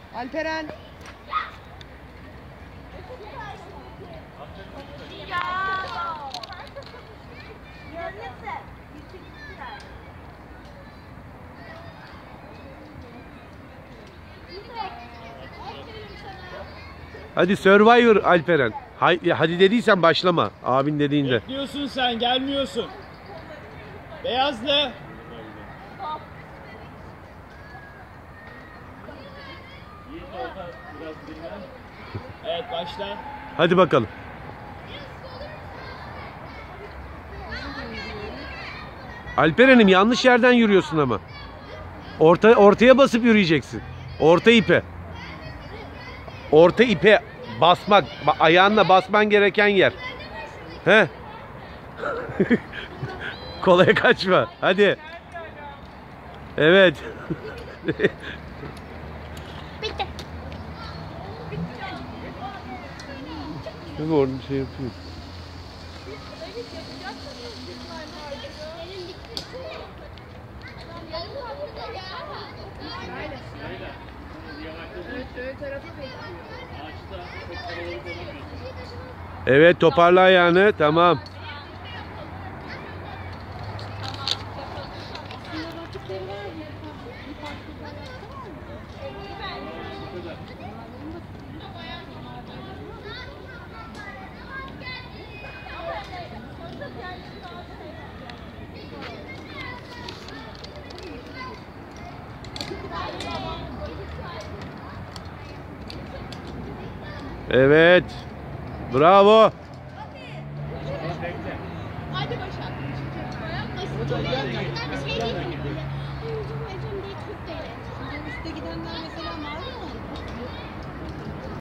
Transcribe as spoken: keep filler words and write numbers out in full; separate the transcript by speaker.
Speaker 1: Alperen.
Speaker 2: Hadi Survivor Alperen. Hadi, hadi dediysen başlama. Abin dediğinde.
Speaker 3: Bekliyorsun sen, gelmiyorsun. Beyazlı. Evet, başla.
Speaker 2: Hadi bakalım. Alperen'im yanlış yerden yürüyorsun ama. Orta, ortaya basıp yürüyeceksin. Orta ipe. Orta ipe basmak. Ayağınla basman gereken yer. He? Kolaya kaçma. Hadi. Evet.
Speaker 4: Bitti.
Speaker 2: Değil mi orada bir şey yapıyor. Evet, toparla ayağını. Tamam. Evet. Bravo.
Speaker 4: Hadi Başak. Basit. Bir şey değil mi? Üste gidenler mesela mal